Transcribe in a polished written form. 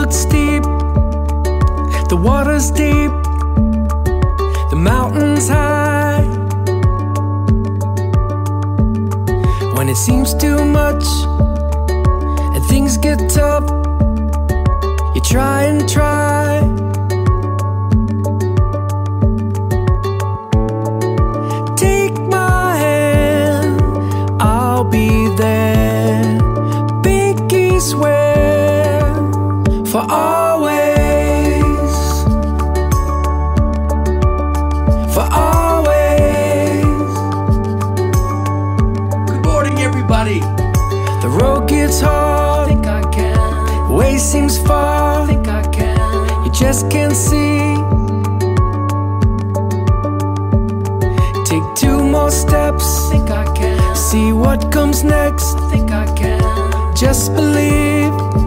looks steep, the water's deep, the mountain's high. When it seems too much and things get tough, you try and try. Take my hand, I'll be there. Pinky swear, for always, for always. Good morning, everybody. The road gets hard, Think I can. way seems far, Think I can. you just can't see. Take 2 more steps, Think I can. see what comes next. Think I can. Just believe.